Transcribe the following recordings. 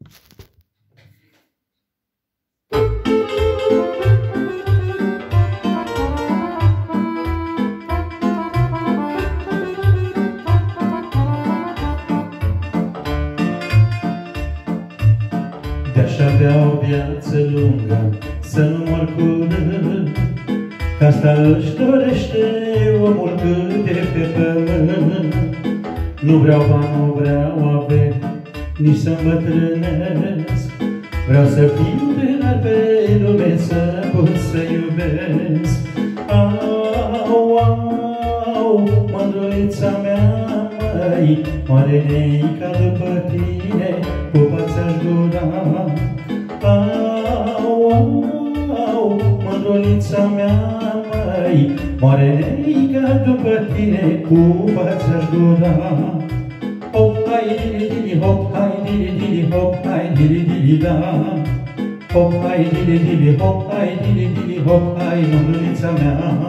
De-aș avea o viață lungă, să nu mor curând, că asta își dorește omul cât de pe pământ. Nu vreau bani, nu vreau averi, nici să îmbătrânesc. Vreau să fiu tânăr pe lume, să pot să iubesc. Au, au, mândrulița mea, măi, oare neica după tine, pupa-ți-aș gura. Au, au, mândrulița mea, măi, oare neica după tine, pupa-ți-aș gura. Hop, hai, dili-dili, hop, hai, dili-dili, hop, hai, dili-dili, da. Hop, hai, dili-dili, hop, hai, dili-dili, hop, hai, mândrulița mea.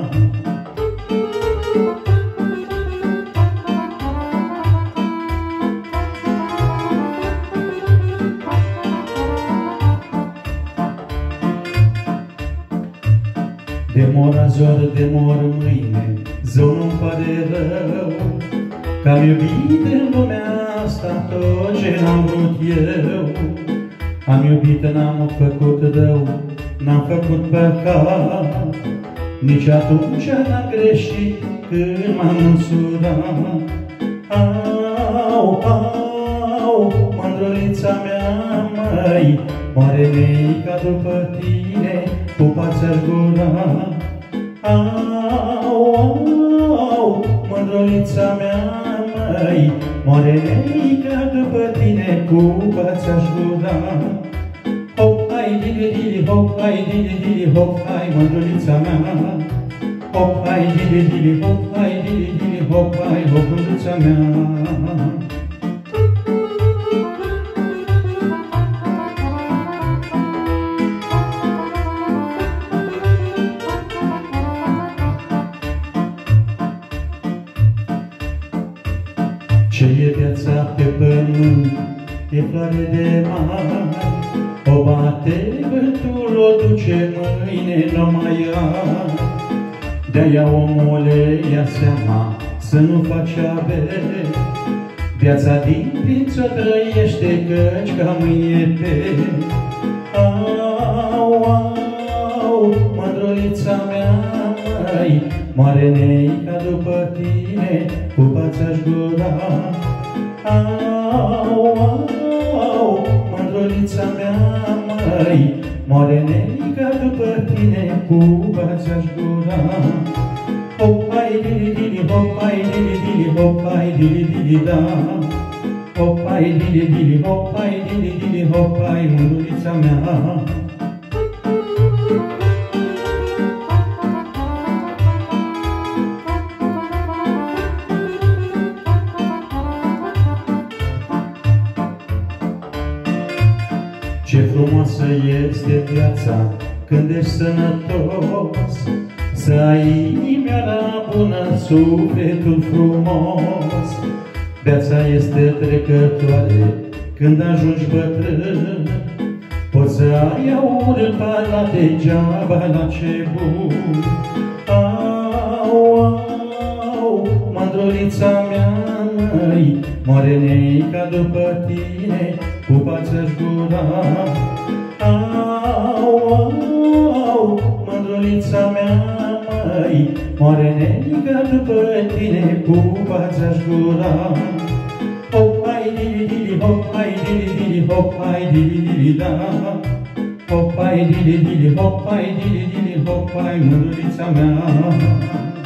De mor azi ori de mor mâine, zău nu-mi pare rău, că-am iubit în lumea asta tot ce n-am vrut eu. Am iubit, n-am făcut rău, n-am făcut păcat, nici atunci n-am greșit când m-am însurat. Au, au, mândrulița mea, măi, oare neica după tine, pupa-ți-aș gura. Au, au, mândrulița mea, măi, oare neica după tine, pupa-ți-aș gura. Hop, hai, dili-dili, hop, hai, dili-dili, hop, hai, mândrulița mea. Hop, hai, dili-dili, hop, hai, dili-dili, hop, hai, mândrulița mea. Ce e viața pe pământ, e floare de mare, o bate vântul, o duce mâine, n-o mai are. De-aia, omule, ia seama să nu faci avere, viața din prinț o trăiește, căci ca mâine pe. Au, au, mândrulița mea, măi, moare neica după tine, pupa-ți-aș gura. Au, au, mândrulița mea, măi, moare neica după tine, pupa-ți-aș gura. Hop, hai, dili-dili, hop, hai, dili-dili, hop, hai, dili-dili, da. Hop, hai, dili-dili, hop, hai, dili-dili, hop, hai, mândrulița mea. Ce frumoasă este viața când ești sănătos, să ai inimioara bună, sufletul frumos. Viața este trecătoare când ajungi bătrân, poți să ai aur în palat, degeaba la ce bun. Au, au, mândrulița mea, măi, moare neica după tine, pupa-ți-aș gura. Au, au, mândrulița mea, măi, moare neica după tine, pupa-ți-aș gura. Hop, hai, dili-dili, hop, hai, dili-dili, hop, hai, dili-dili, da. Hop, hai, dili-dili, hop, hai, dili-dili, hop, hai, mândrulița mea.